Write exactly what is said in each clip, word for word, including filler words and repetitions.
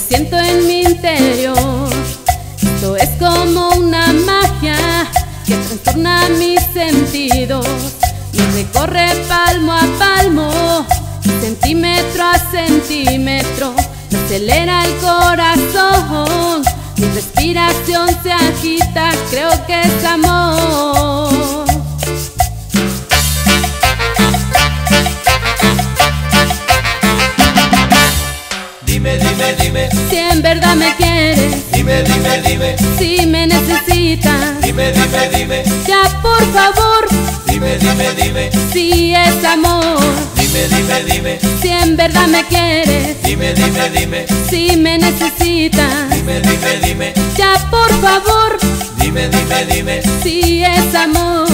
siento en mi interior. Esto es como una magia que trastorna mis sentidos, me recorre palmo a palmo, centímetro a centímetro, me acelera el corazón, mi respiración se agita, creo que es amor. Dime, dime, dime, si en verdad me quieres. Dime, dime, dime, si me necesitas. Dime, dime, dime, ya por favor. Dime, dime, dime, si es amor. Dime, dime, dime, si en verdad me quieres. Dime, dime, dime, si me necesitas. Dime, dime, dime, ya por favor. Dime, dime, dime, si es amor.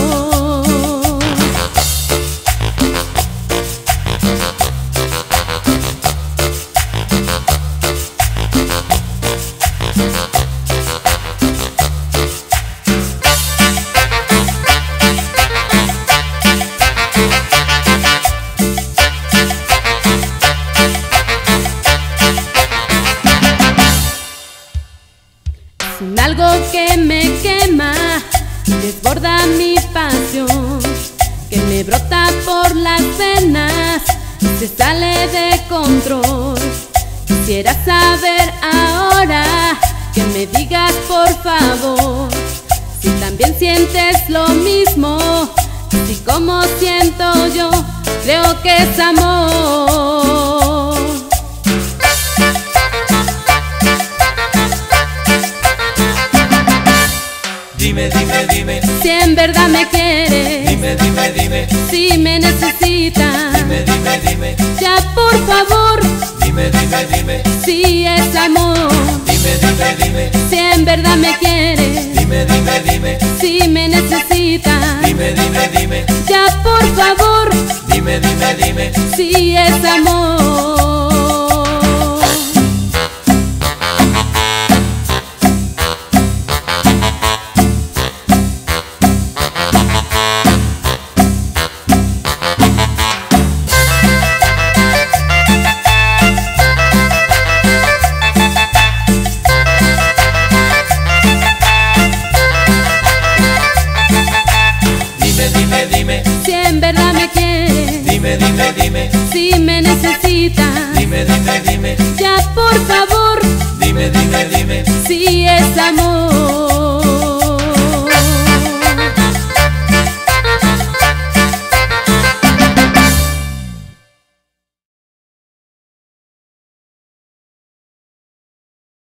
Sin algo que me quema, desborda mi pasión, que me brota por las venas y se sale de control. Quisiera saber ahora, que me digas por favor, si también sientes lo mismo, si como siento yo, creo que es amor. Dime, dime, dime, si en verdad me quieres. Dime, dime, dime, si me necesitas. Dime, dime, dime, ya por favor. Dime, dime, dime, si es amor. Dime, dime, dime, si en verdad me quieres. Dime, dime, dime, si me necesitas. Dime, dime, dime, ya por favor. Dime, dime, dime, si es amor. Dime, dime, si en verdad me quieres. Dime, dime, dime, si me necesitas. Dime, dime, dime, ya por favor. Dime, dime, dime, si es amor.